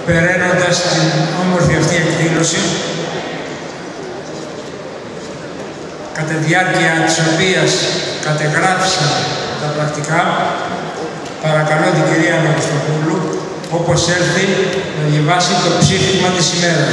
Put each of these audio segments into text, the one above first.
υπεραίνοντας την όμορφη αυτή εκδήλωση, κατά τη διάρκεια της οποίας κατεγράφησαν τα πρακτικά, παρακαλώ την κυρία Ναυστοπούλου, όπως έλθει, να διαβάσει το ψήφισμα της ημέρας.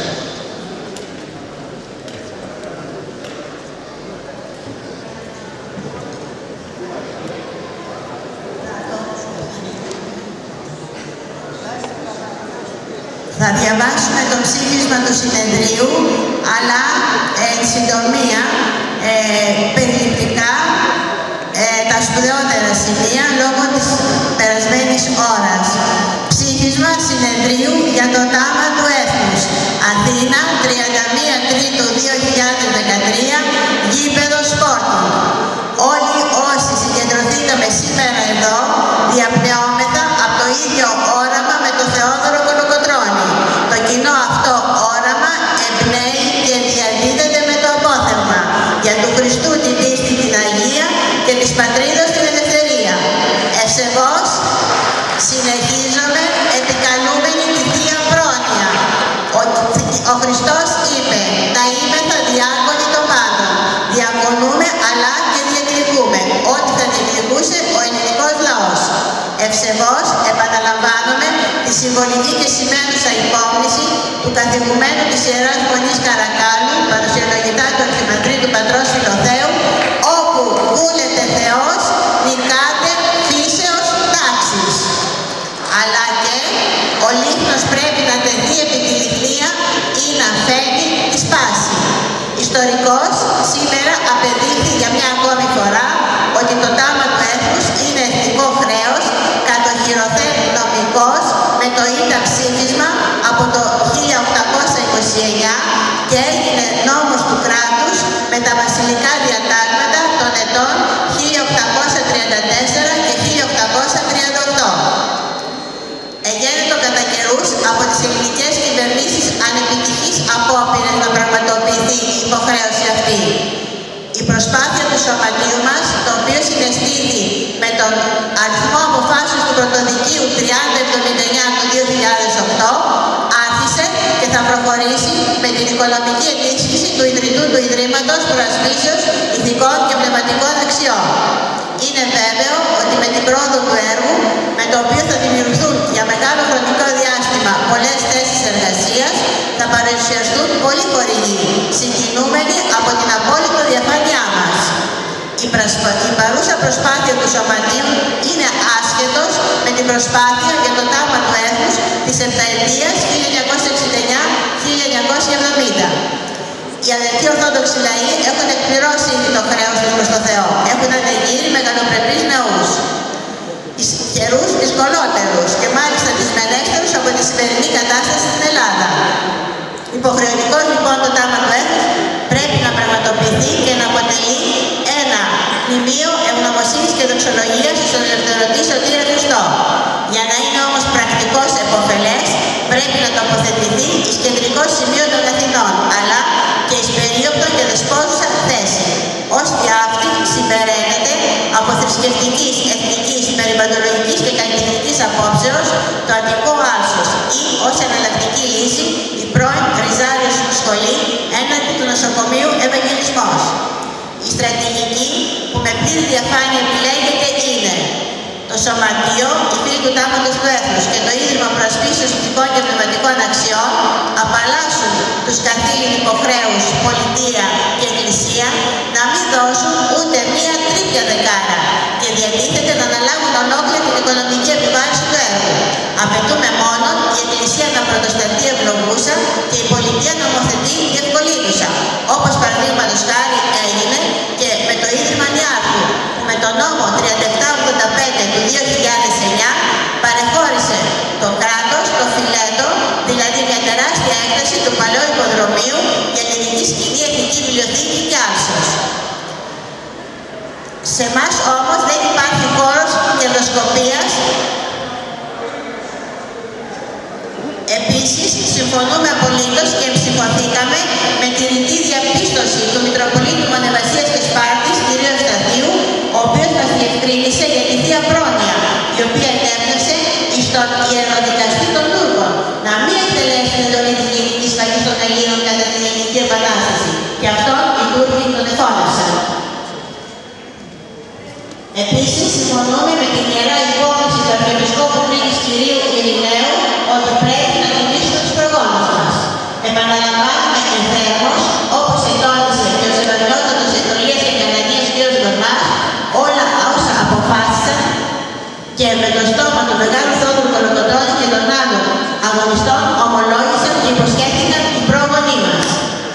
Θα διαβάσουμε το ψήφισμα του συνεδρίου, αλλά εν συντομία, περιληπτικά, τα σπουδαιότερα σημεία λόγω της περασμένης ώρας. Ψήφισμα συνεδρίου για το τάμα του έθνους. Αθήνα, 31 Τρίτου 2013, γήπεδο Σπόρτινγκ. Όλοι όσοι συγκεντρωθήκαμε σήμερα εδώ, διαπνεόμεθα από το ίδιο όραμα με τον Θεόδωρο Κολοκοτρώνη. Το κοινό αυτό όραμα εμπνέει και διαδίδεται με το απόθεμα για του Χριστού την πίστη την Αγία και της πατρίδος την ελευθερία. Ευσεβώς συνεχίζομαι επικαλούμενη τη Θεία Πρόνοια. Ο Χριστός είπε, «Τα είμεθα διάκονοι των πάντων, διακονούμε αλλά και διεκδικούμε ό,τι θα διεκδικούσε ο ελληνικός λαός». Ευσεβώς επαναλαμβάνομαι τη συμβολική και σημαίνουσα υπόμνηση του καθηγουμένου της Ιεράς Μονής Καρακάλου, παρουσιολογητά του Αρχιμανδρίτου Πατρός Φιλοθέου, όπου βούλεται Θεός, νικάτε φύσεως τάξης. Αλλά και ο λίχνος πρέπει να τεθεί επί τη λιχνία ή να φαίνει τη σπάση. Ιστορικός σήμερα απεδείχθη για μια ακόμη φορά ότι το τάμα του έθνους είναι εθνικό χρέος, κατοχυρωθέν νομικός με το ΙΤΑ ψήφισμα από το 1829 και έγινε νόμος του κράτους με τα βασιλικά διατάγματα των ετών 1834 και 1838. Εγένετο κατά καιρούς από τις ελληνικές κυβερνήσεις ανεπιτυχής απόπειρες να πραγματοποιηθεί η υποχρέωση αυτή. Η προσπάθεια του σωματείου μας, το οποίο συναισθήθη με τον αριθμό αποφάσεων του Πρωτοδικείου 3079 του 2008, άρχισε και θα προχωρήσει με την οικονομική ενίσχυση του ιδρυτού του Ιδρύματος Προασπίσεως Ηθικών και Πνευματικών Αξιών. Είναι βέβαιο ότι με την πρόοδο του έργου, με το οποίο θα δημιουργηθούν για μεγάλο χρονικό διάστημα πολλές θέσεις εργασίας, θα παρουσιαστούν πολλοί χορηγοί, συγκινούμενοι από την απόλυτη διαφάνειά μας. Η παρούσα προσπάθεια του σωματείου είναι άσχετος με την προσπάθεια για το τάμα του έθνους της επταετίας 1969-1970. Οι αδελφοί Ορθόδοξοι λαοί έχουν εκπληρώσει ήδη το χρέος τους προς το Θεό. Έχουν ανεγείρει μεγαλοπρεπείς ναούς. Καιρούς δυσκολότερους και μάλιστα δυσμενέστερους από τη σημερινή κατάσταση στην Ελλάδα. Υποχρεωτικός λοιπόν το τάμα του έθνους πρέπει να πραγματοποιηθεί και να αποτελεί ένα μνημείο ευγνωμοσύνης και δοξολογίας στον ελευθερωτή Σωτήρα Χριστό. Για να είναι όμως πρακτικός επωφελές, πρέπει να τοποθετηθεί εις κεντρικό σημείο των Αθηνών, αλλά και εις περίοπτο και δεσπόζουσα θέση, ώστε αυτή συμπεραίνεται από θρησκευτικής, εθνικής, περιβαλλοντολογικής και καλλιτεχνικής απόψεως το Αττικό Άλσος ή ως εναλλακτική λύση η πρώην Ριζάριος Σχολή έναντι του νοσοκομείου Ευαγγελισμός. Η στρατηγική που με πλήρη διαφάνεια επιλέγεται είναι το Σωματείο, οι Φίλοι του Τάματος του Έθνους και το Ίδρυμα Προασπίσεως Ηθικών και Πνευματικών Αξιών απαλλάσσουν τους καθήλυν υποχρέους πολιτεία και εκκλησία να μην δώσουν ούτε μία τρίπια δεκάρα και διατίθεται να αναλάβουν ολόκληρη την οικονομική επιβάρυνση του έργου. Απαιτούμε μόνο η εκκλησία να πρωτοστατεί ευλογούσα και η πολιτεία να νομοθετεί διευκολύνουσα, όπως παραδείγματος χάρη έγινε και με το Ίδρυμα Νιάρχου, που με τον νόμο 3785 του 2009 παρεχώρησε το κράτος, το φιλέτο, δηλαδή μια τεράστια έκταση του παλαιού υποδρομίου για ελληνική σκηνή, εθνική βιβλιοθήκη και άλσος. Σε εμάς όμως δεν υπάρχει χώρος κερδοσκοπίας. Επίσης, συμφωνούμε απολύτως και ψηφωθήκαμε με τη ρητή διαπίστωση του Μητροπολίτου Μονεβασίας και Σπάρτης, κ. Σταθίου, ο οποίος μας διευκρίνησε για τη Θεία Πρόνοια, η οποία ενέπνευσε εις τον ιεροδικαστή των Τούρκων να και με το στόμα του Μεγάλου Θόδωρου Κολοκοτρώνη και των άλλων αγωνιστών ομολόγησαν και υποσχέθηκαν οι πρόγονοί μας.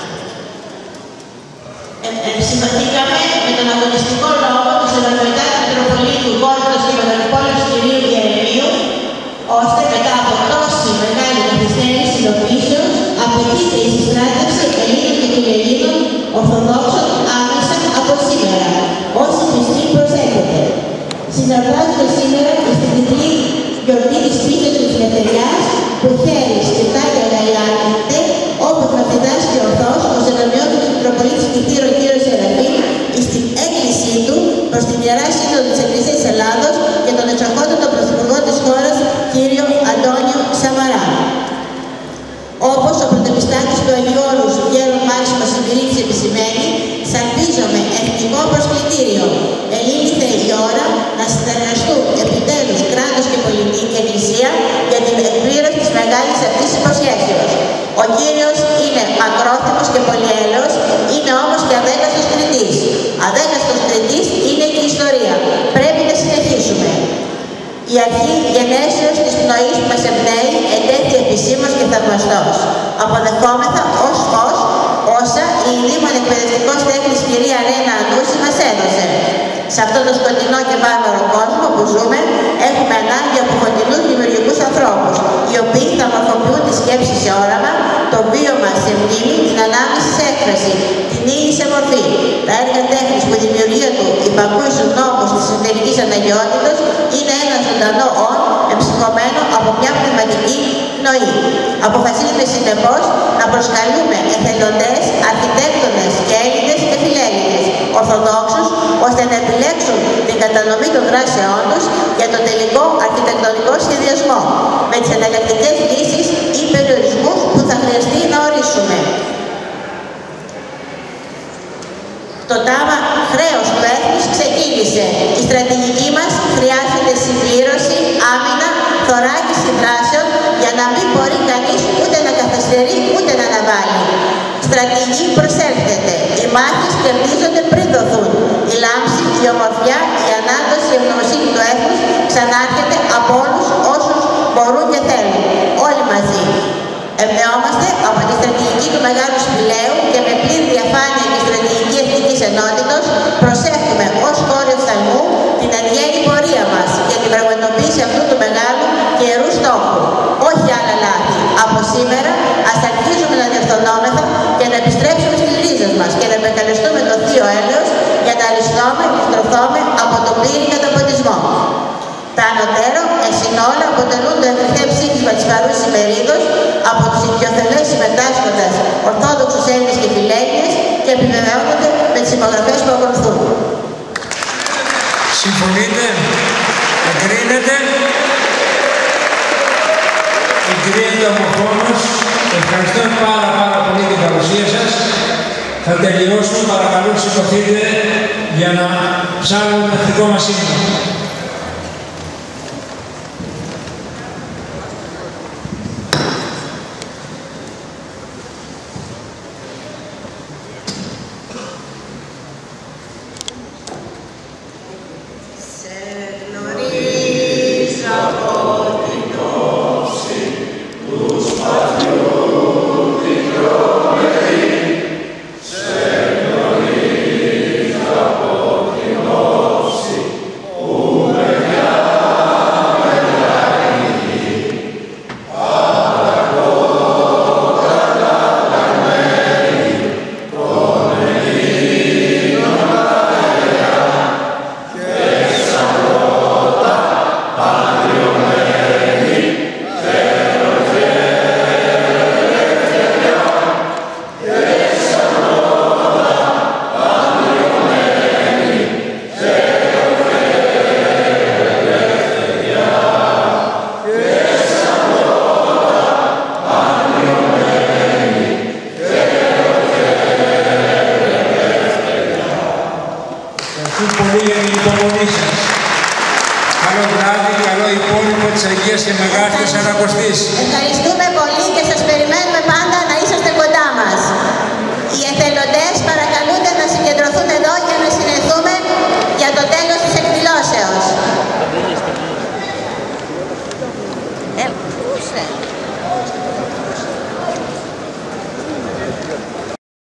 Συμπαθήκαμε με τον αγωνιστικό λόγο του Σεβασμιωτάτου Μητροπολίτου Κόρινθος και Μεγαλοπόλεως κυρίου Ιερεμίου, ώστε μετά από τόση μεγάλη καθυστέρηση υλοποιήσεως απαιτείται η συστράτευση Ελλήνων και Φιλελλήνων Ορθοδόξων άμεσα από σήμερα, όσοι πιστοί προσέχετε. Συναρπάζονται σήμερα στην τιτλή γιορτή της πίστης της ελευθεριάς που χαίρει σκεφτά και αγαλιάζεται, όπως μας διδάσκει ορθώς ο Σεβασμιότατος Μητροπολίτης Κιθήρων κύριος Σεραφείμ στην έκκλησή του προς την Ιερά Σύνοδο της Εκκλησίας της Ελλάδος και τον εξοχότατο Πρωθυπουργό της χώρας κύριο Αντώνιο Σαμαρά. Όπως ο πρωτεπιστάκης του Αγίου Όρους Γέρον Μάξιμος Συμπηρίτης επισημαίνει, σαλπίζομαι εθνικό προσκλητήριο. Ελήφθη η ώρα να συνεργαστούν επιτέλους κράτος και πολιτική εκκλησία για την εκπλήρωση της μεγάλης αυτής υποσχέσεως. Ο Κύριος είναι μακρόθυμος και πολυέλεος, είναι όμως και αδέκαστος κριτής. Αδέκαστος κριτής είναι και η ιστορία. Πρέπει να συνεχίσουμε. Η αρχή γενέσεως της πνοής που μας εμπνέει ετέθη επισήμως και θαυμαστός. Αποδεχόμεθα ως όσα η Δήμον εκπαιδευτικός τέχνης κυρία Ρένα Ανούση μας έδωσε. Σε αυτόν τον σκοτεινό και βάρβαρο κόσμο που ζούμε, έχουμε ανάγκη από φωτεινούς δημιουργικούς ανθρώπους, οι οποίοι θα μορφοποιούν τη σκέψη σε όραμα, το βίωμα σε μνήμη, την ανάμνηση σε έκφραση, την ύλη σε μορφή. Τα έργα τέχνης που η δημιουργία του υπακούει στους νόμους της εσωτερικής αναγκαιότητας είναι ένα ζωντανό όν εμψυχωμένο από μια πνευματική πνοή. Αποφασίζουμε συνεπώς να προσκαλούμε εθελοντές, αρχιτέκτονες και Έλληνες και φιλέλληνες, Ορθοδόξους, ώστε να επιλέξουν την κατανομή των δράσεών τους για τον τελικό αρχιτεκτονικό σχεδιασμό, με τις εναλλακτικές λύσεις ή περιορισμούς που θα χρειαστεί να ορίσουμε. Το τάμα χρέος του έθνους ξεκίνησε. Η στρατηγική μας χρειάζεται συμπλήρωση, άμυνα, θωράκιση δράσεων για να μην μπορεί κανείς ούτε να καθυστερεί ούτε να αναβάλει. Στρατηγική προσέρχεται. Οι μάχες κερδίζονται πριν δοθούν. Η λάμψη, η ομορφιά, η ανάδοση, η ευγνωμοσύνη του έθνους ξανάρχεται από όλους όσους μπορούν και θέλουν. Όλοι μαζί. Εμπνεόμαστε από τη στρατηγική του Μεγάλου Σπηλαίου και με πλήρη διαφάνεια και στρατηγική εθνικής ενότητος προσέχουμε ως χώρο οφθαλμού την εν γέννη πορεία μας για την πραγματοποίηση αυτού του μεγάλου και ιερού στόχου. Όχι άλλα λάθη. Από σήμερα ας αρχίζουμε να διορθωνόμεθα και να επιστρέψουμε στις ρίζες μας και να επεκαλεστούμε το θείο έλεος για να αριστούμε και στρωθούμε από τον πλήρη καταποντισμό. Τα ανωτέρω, όλα αποτελούν το ευρυχέ ψήφισμα της παρούσης ημερίδος από τους οικειοθελές συμμετάσχοντας Ορθόδοξους Έλληνες και Φιλέλληνες και επιβεβαιώνονται με τις υπογραφές που ακολουθούν. Συμφωνείτε, εγκρίνετε. Εγκρίνεται ο μορφώνος. Ευχαριστώ πάρα πολύ την παρουσία σας. Θα τελειώσουμε, παρακαλώ σηκωθείτε για να ψάλουμε το εθνικό μας ύμνο. Ευχαριστώ.